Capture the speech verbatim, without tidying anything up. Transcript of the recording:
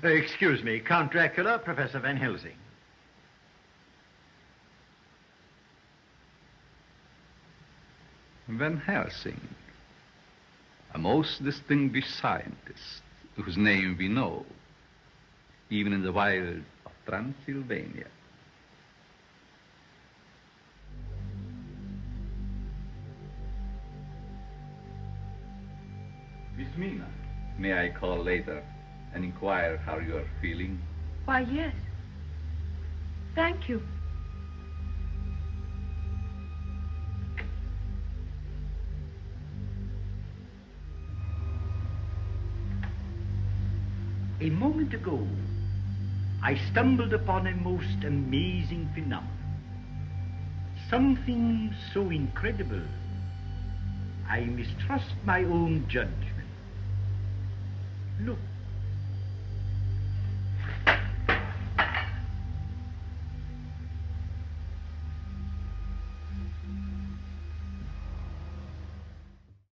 Uh, excuse me, Count Dracula, Professor Van Helsing. Van Helsing, a most distinguished scientist whose name we know, even in the wild of Transylvania. Miss Mina, may I call later and inquire how you are feeling? Why, yes. Thank you. A moment ago, I stumbled upon a most amazing phenomenon. Something so incredible, I mistrust my own judgment. Look.